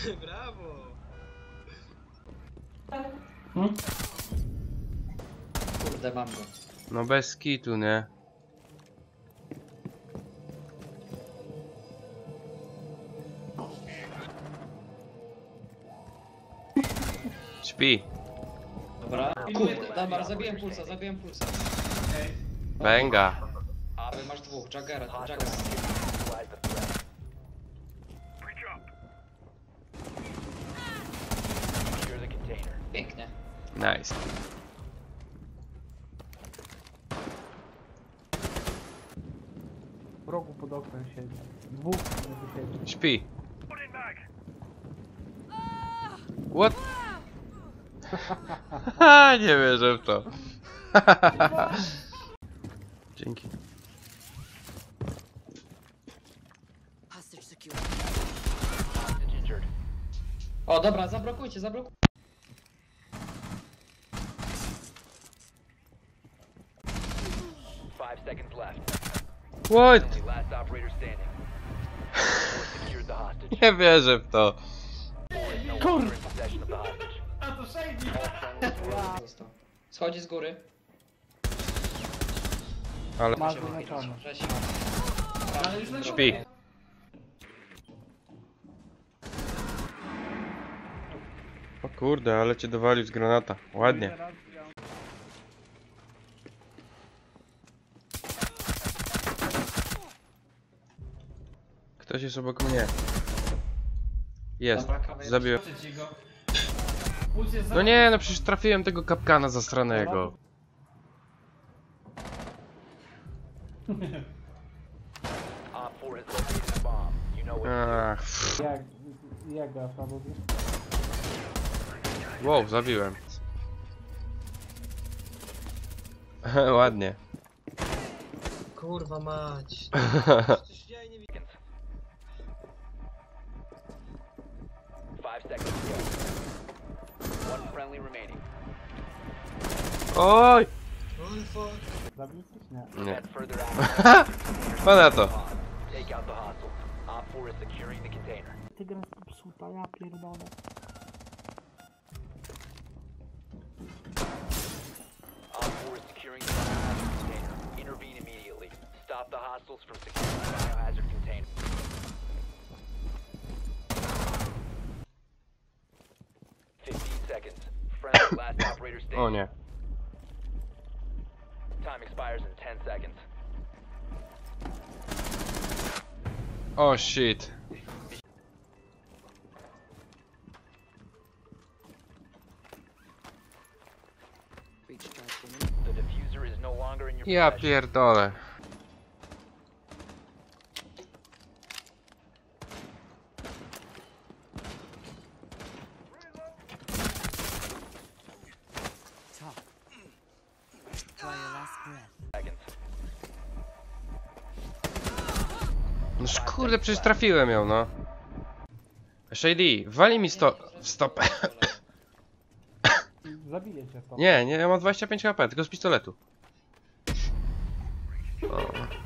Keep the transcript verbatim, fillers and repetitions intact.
Brawo! Hmm? Kurde, mam go. No bez kitu, nie? Śpi. Dobra. Kurde, dobra, zabiłem pulsa, zabiłem pulsa. Bęga. A wy masz dwóch, Jaggera, Jagger. Pięknie. Nice. W rogu pod oknem siedzi. Dwóch nie siedzi. Śpi. What? Haha, nie wierzę w to. Dzięki. O, dobra, zablokujcie, zablokujcie. Five seconds left. What? Only last operator standing. Four secured the hostage. Nie wierzę w to. Four is no longer in possession of the hostage. All friendlies were Został. Schodzi z góry. Ale Masz wyznaczone. śpi. O kurde, ale cię dowalił z granata. Ładnie. Ktoś jest obok mnie. Jest. Zabiłem. No nie, no przecież trafiłem tego kapkana zastranego. Op four has located a bomb. You know what to do. Ach, Jak, jak go słabo wiesz? wow, zabiłem. Ładnie. Kurwa mać. Przecież ja jej nie widzę. Five seconds to go. One friendly remaining. Oj! Oh fuck. Zabił coś? Nie. Nie. Prevent further access. Pana to. Take out the hostiles. Op four is securing the container. Ty gra jest popsuta, ja pierdolę. Op four is securing the biohazard container. Intervene immediately. Stop the hostiles from securing the biohazard container. Fifteen seconds. Friendly last operator standing. O nie. Time expires in ten seconds. O shit. The diffuser is no longer in your Ja possession. pierdolę. Seconds. No kurde, przecież trafiłem ją, no. Shady, wali mi sto... w stopę. Zabiję cię stąd. Nie, nie, ja mam dwadzieścia pięć HP, tylko z pistoletu. O.